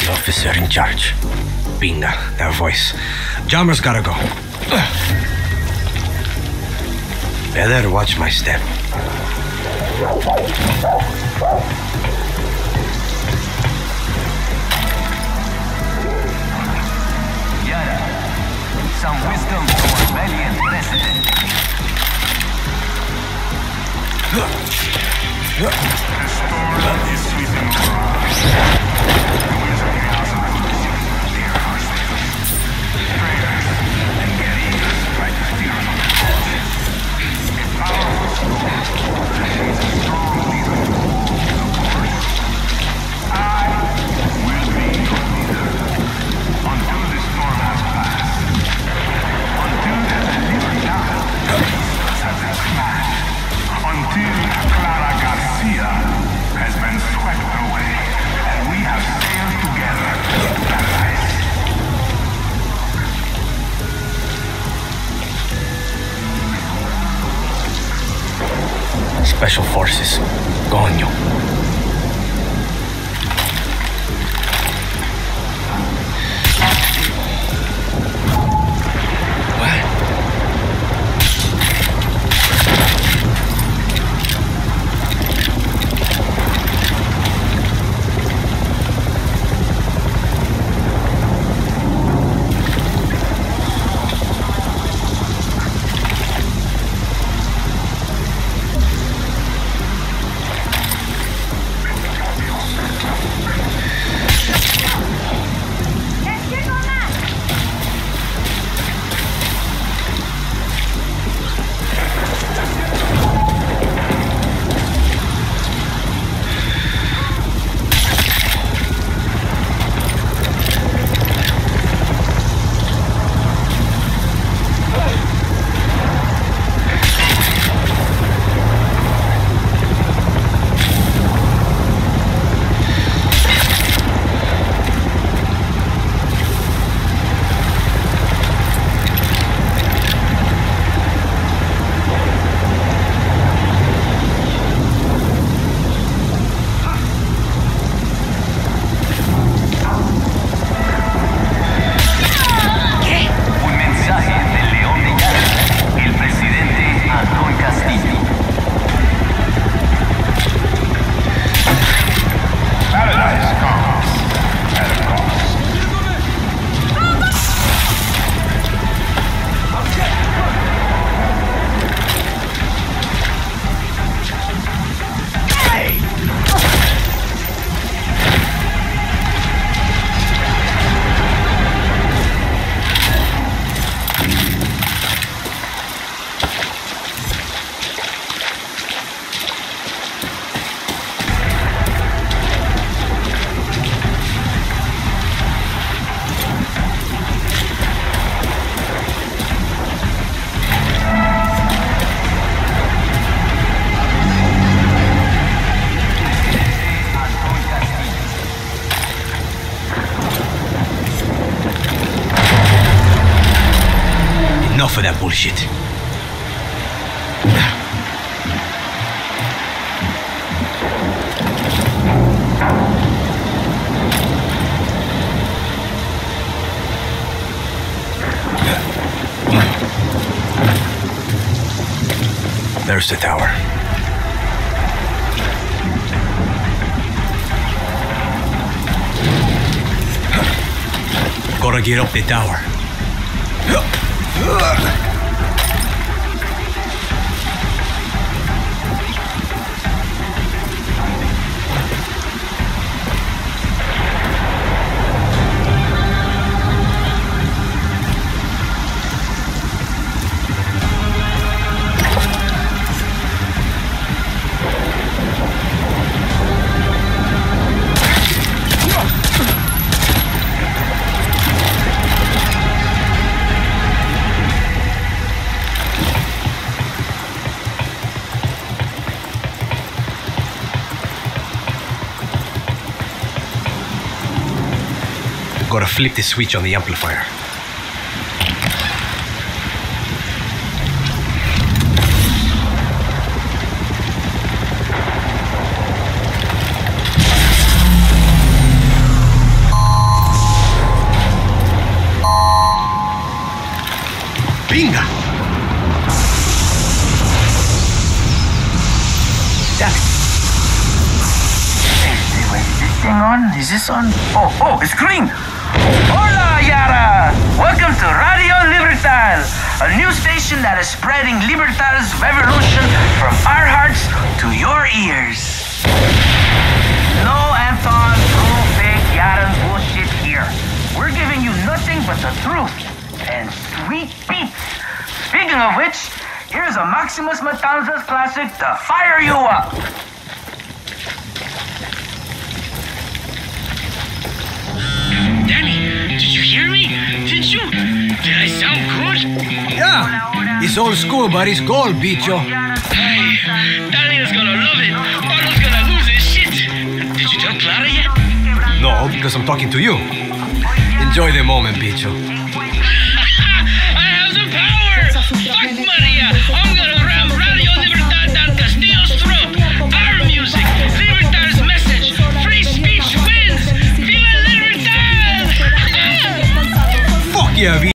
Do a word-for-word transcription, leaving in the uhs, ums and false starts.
The officer in charge. Pinga, that voice. Jammer's gotta go. Better watch my step. Yara, some wisdom from a valiant president. The storm is sweeping over. The winds of chaos and revolution near our slaves. Traitors and guerrillas fight to steer us on their course. A powerful storm that needs a strong leader. Of course, I will be your leader until the storm has passed. Until there's a little doubt that has smashed. Until Clara Garcia has been swept away and we have sailed together to paradise. Special Forces. Coño. Enough of that bullshit. There's the tower. Gotta get up the tower. Gotta flip the switch on the amplifier. thing on? Is this on? Oh, oh, it's green. Hola, Yara! Welcome to Radio Libertad, a new station that is spreading Libertad's revolution from our hearts to your ears. No, Anton, no fake Yaran bullshit here. We're giving you nothing but the truth and sweet beats. Speaking of which, here's a Maximus Matanzas classic to fire you up. Danny, did you hear me? Did you? Did I sound good? Yeah, it's old school, but it's gold, bicho. Hey, Danny is gonna love it. Otto's gonna lose his shit. Did you tell Clara yet? No, because I'm talking to you. Enjoy the moment, bicho. I have the power! Fuck Maria! I'm gonna ram Radio Libertad down Castillo's throat! Our music! Libertad's message! Free speech wins! Viva Libertad! Fuck yeah,